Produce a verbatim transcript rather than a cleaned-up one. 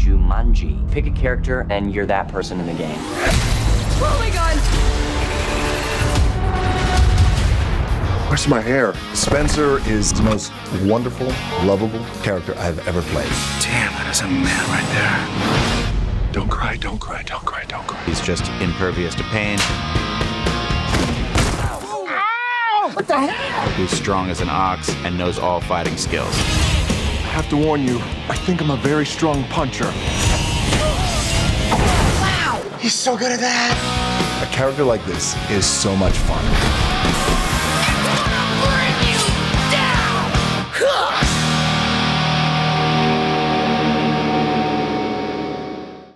Jumanji. Pick a character and you're that person in the game. Oh my god! Where's my hair? Spencer is the most wonderful, lovable character I've ever played. Damn, that is a man right there. Don't cry, don't cry, don't cry, don't cry. He's just impervious to pain. Ow! What the hell? He's strong as an ox and knows all fighting skills. I have to warn you, I think I'm a very strong puncher. Wow! He's so good at that! A character like this is so much fun.